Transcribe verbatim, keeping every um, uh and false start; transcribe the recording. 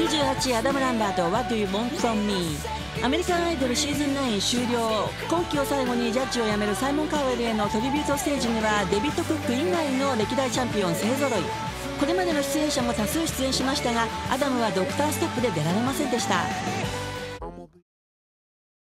にじゅうはちいアダム・ランバート What Do You Want From Me。 アメリカンアイドルシーズンナイン終了。今季を最後にジャッジを辞めるサイモン・カーウェルへのトリビュートステージにはデビッド・クック以外の歴代チャンピオン勢ぞろい。これまでの出演者も多数出演しましたが、アダムはドクターストップで出られませんでした。